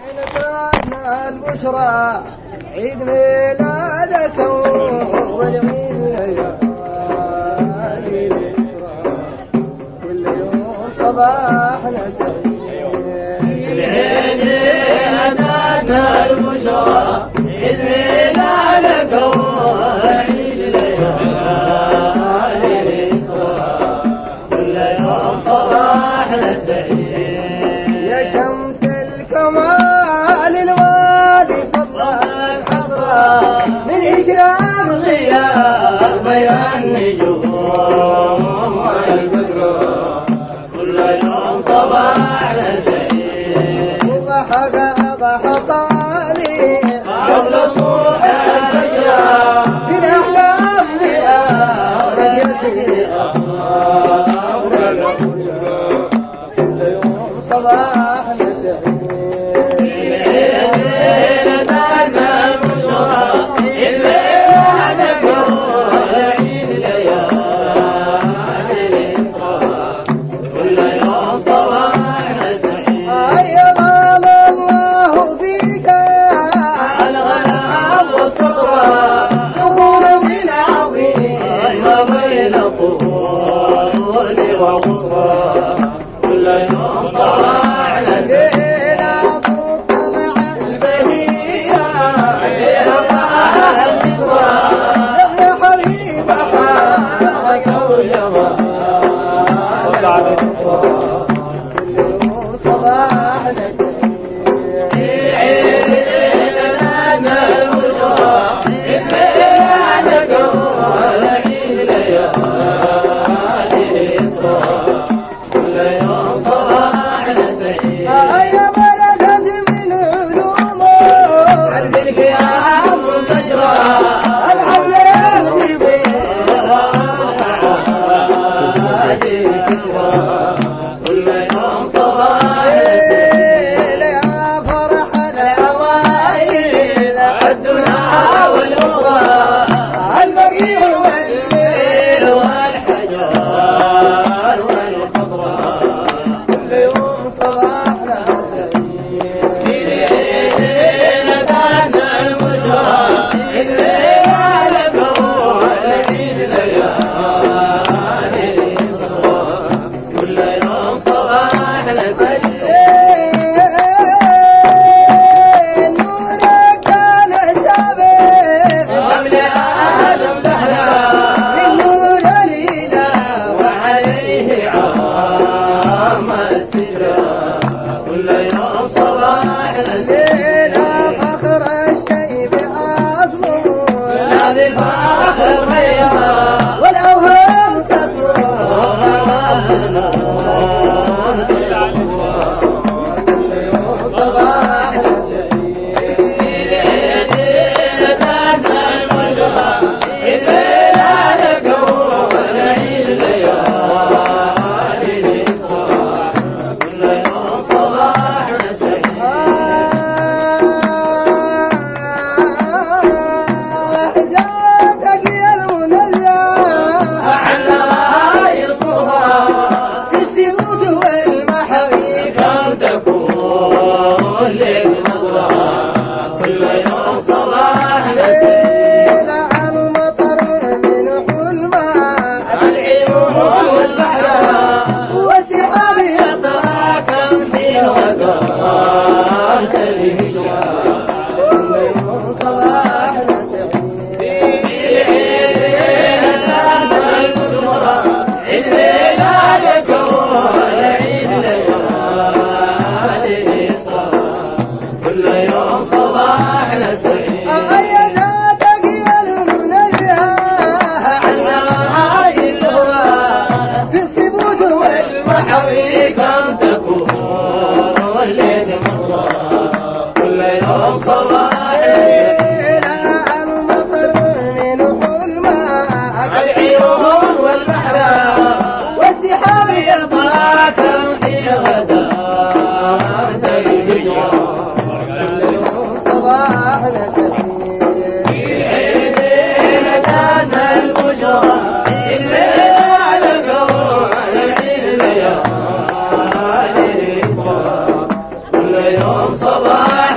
نتمنى البشرى عيد ميلادك والعيد ليالي اليسرى كل يوم صباحنا سعيد. العيد نتمنى البشرى عيد ميلادك والعيد ليالي اليسرى كل يوم صباحنا سعيد. يا شمس الكمال الوالي فضلا الحصرى من إشراق ضياء ضياء النجوم والبدر كل يوم صباحنا سعيد. ضحى طالي قبل صبح الفجر بالأحلام بأمد يسير كل يوم صباحنا سعيد. كل يوم صباحنا سعيد. طلع البهية يا حبيب حالك وجمال كل يوم صباحنا سعيد. يا بلدت من علومه علم القيام منتشرة العدل يغلب كل يوم صباحنا سعيد. يا فرح العوائل الدنيا والأخرى البقيع والميل والحجار والخضراء كل يوم صباحنا سعيد. نورك كان سابق قبل آدم دهرا من نور الإله وعليه عام السدرة كل يوم صباحنا سعيد. لا فخر الشيء بأصله لا بفخر غيره والأوهام ستر كل يوم صباحنا سعيد. لحظاتك يا المنزه في السبوت والمحاريق كم تكون للنظرة كل يوم صباحنا سعيد. عن مطر من حلمة العيون والبحر والسحاب يتراكم في وقت الهجرة كل يوم صباحنا سعيد. كل يوم صباحنا سعيد. أيداتك يا المنزه عن رأي الهوى في السبوت والمحاريق كم تكون للنظرة كل يوم صباحنا سعيد. عن مطر من حلمة العيون والبحر والسحاب يتراكم في غداة الهجرة كل يوم صباحنا سعيد. البشرى الميلاد قوم العيد ليالي كل يوم صباح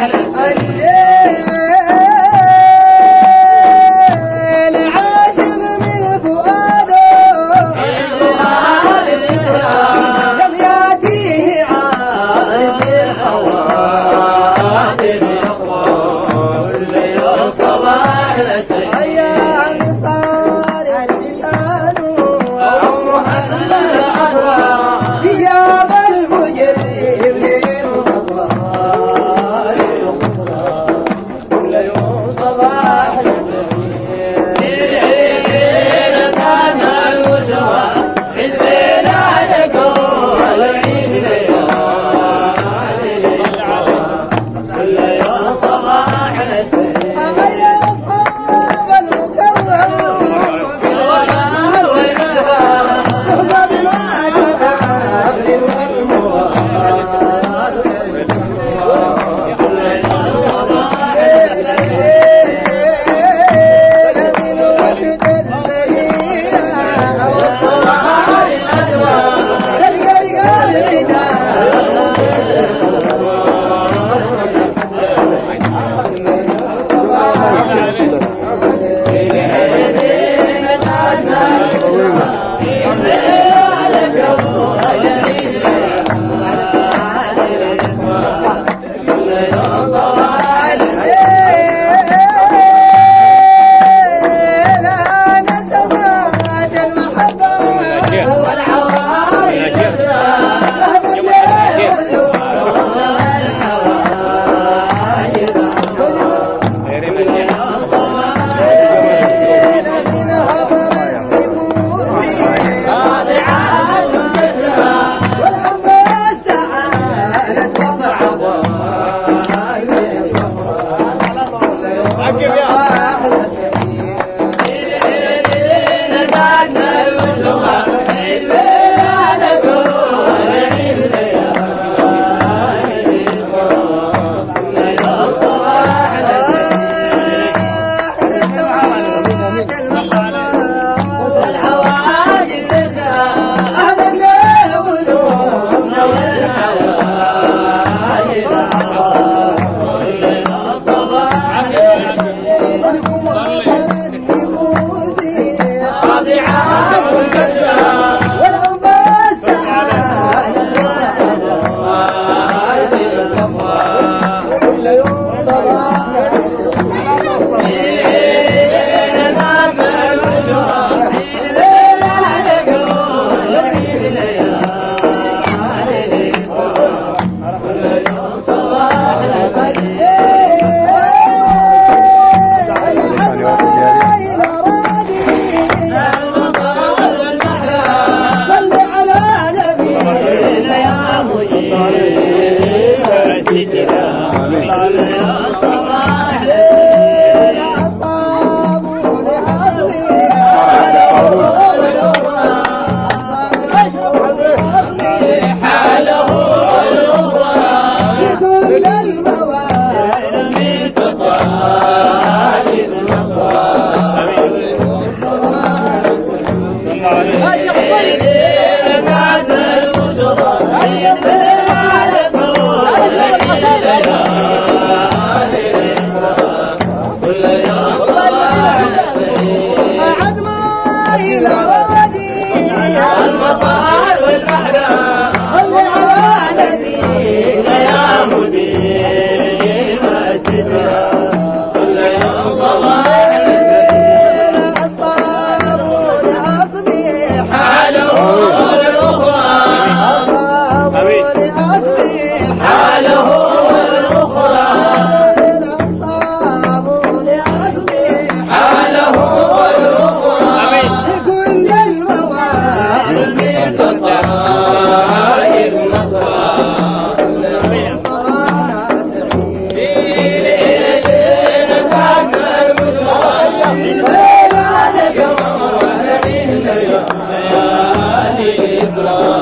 إسرائيل